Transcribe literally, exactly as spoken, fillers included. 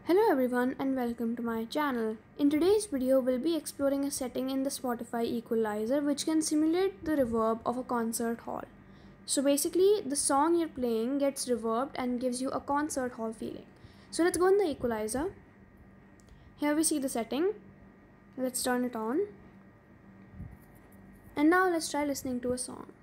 Hello everyone and welcome to my channel. In today's video we'll be exploring a setting in the Spotify equalizer which can simulate the reverb of a concert hall. So basically the song you're playing gets reverbed and gives you a concert hall feeling. So let's go in the equalizer. Here we see the setting. Let's turn it on. And now let's try listening to a song.